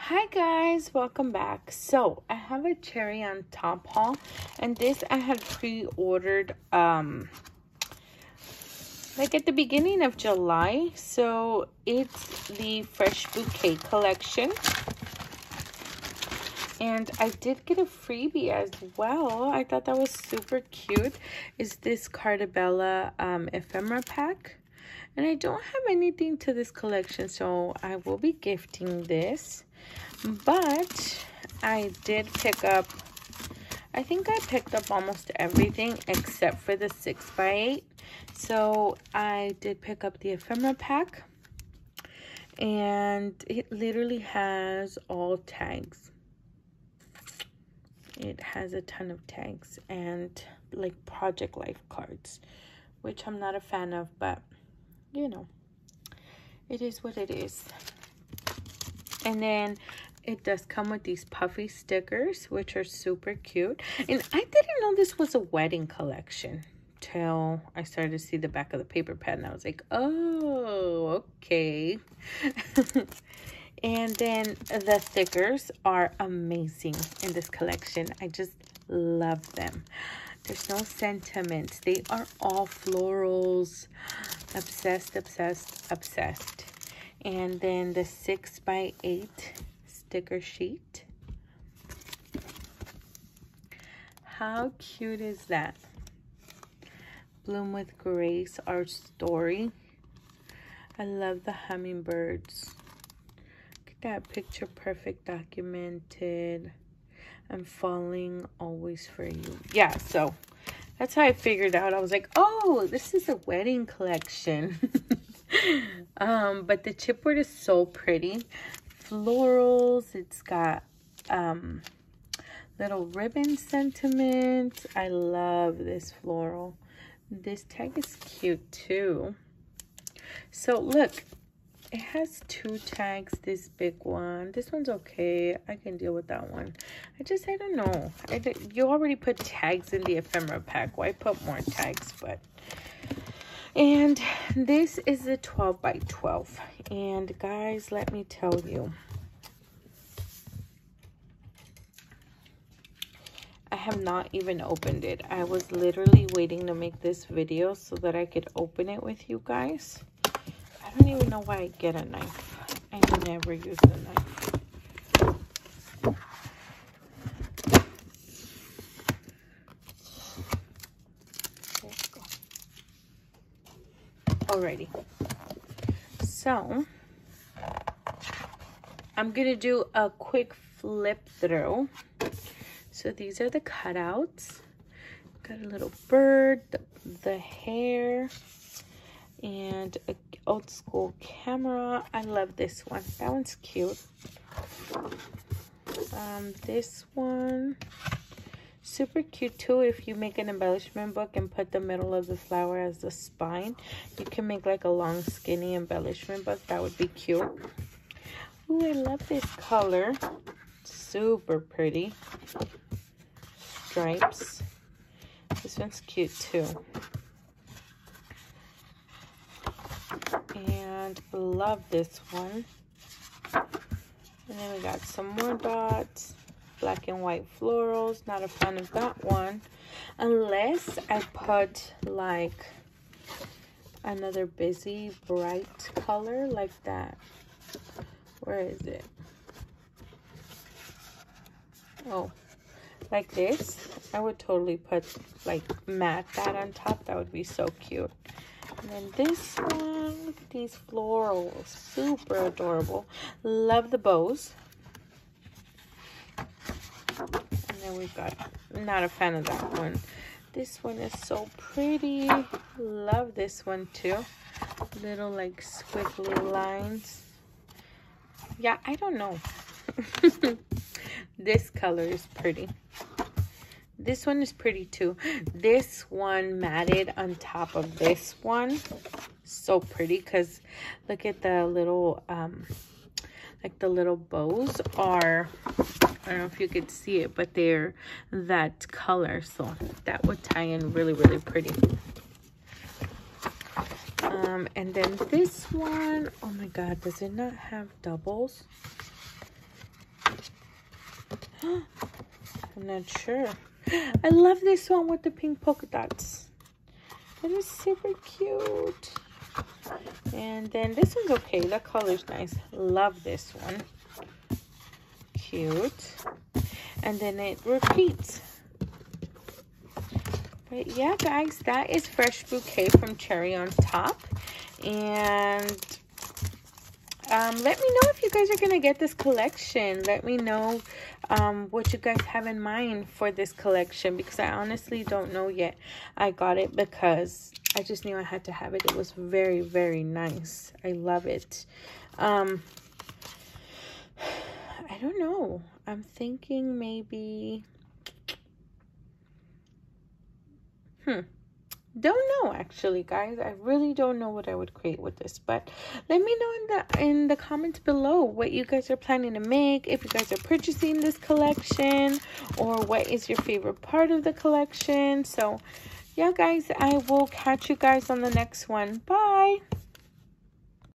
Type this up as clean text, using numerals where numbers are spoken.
Hi guys, welcome back. So I have a cherry on top haul, and this I had pre-ordered like at the beginning of July. So it's the Fresh Bouquet collection, and I did get a freebie as well. I thought that was super cute. Is this Carta Bella ephemera pack, and I don't have anything to this collection, so I will be gifting this. But I did pick up, I think I picked up almost everything except for the 6x8. So I did pick up the ephemera pack, and it literally has all tags. It has a ton of tags and like Project Life cards, which I'm not a fan of, but you know, it is what it is. And then it does come with these puffy stickers, which are super cute. And I didn't know this was a wedding collection till I started to see the back of the paper pad, and I was like, oh, okay. And then the stickers are amazing in this collection. I just love them. There's no sentiments. They are all florals. Obsessed, obsessed, obsessed. And then the 6x8 sticker sheet. How cute is that? Bloom with Grace, our story. I love the hummingbirds. Look at that picture, perfect, documented. I'm falling always for you. Yeah, so that's how I figured out. I was like, oh, this is a wedding collection. But the chipboard is so pretty. Florals. It's got little ribbon sentiments. I love this floral. This tag is cute too. So look, it has two tags. This big one, this one's okay. I can deal with that one. I don't know. You already put tags in the ephemera pack. Why put more tags? But and this is a 12x12. And guys, let me tell you, I have not even opened it. I was literally waiting to make this video so that I could open it with you guys. I don't even know why I get a knife. I never use the knife. Alrighty, so I'm gonna do a quick flip through. So these are the cutouts. Got a little bird, the hair, and an old school camera. I love this one. That one's cute. This one, super cute too. If you make an embellishment book and put the middle of the flower as the spine, you can make like a long skinny embellishment book. That would be cute. Ooh, I love this color. Super pretty. Stripes. This one's cute too. And love this one. And then we got some more dots. Black and white florals. Not a fan of that one, unless I put like another busy bright color like that. Where is it? Oh, like this. I would totally put like matte that on top. That would be so cute. And then this one, look at these florals, super adorable. Love the bows. And then we've got, not a fan of that one. This one is so pretty. Love this one too. Little like squiggly lines. Yeah, I don't know. This color is pretty. This one is pretty too. This one matted on top of this one. So pretty, because look at the little like the little bows are, I don't know if you could see it, but they're that color, so that would tie in really, really pretty. And then this one, oh my god, does it not have doubles? I'm not sure. I love this one with the pink polka dots. That is super cute. And then this one's okay. That color's nice. Love this one. Cute. And then it repeats. But yeah, guys, that is Fresh Bouquet from Cherry on Top. And let me know if you guys are going to get this collection. Let me know what you guys have in mind for this collection, because I honestly don't know yet. I got it because I just knew I had to have it. It was very, very nice. I love it. I don't know. I'm thinking maybe... Don't know, actually, guys. I really don't know what I would create with this, but let me know in the comments below what you guys are planning to make, if you guys are purchasing this collection, or what is your favorite part of the collection. So yeah, guys, I will catch you guys on the next one. Bye.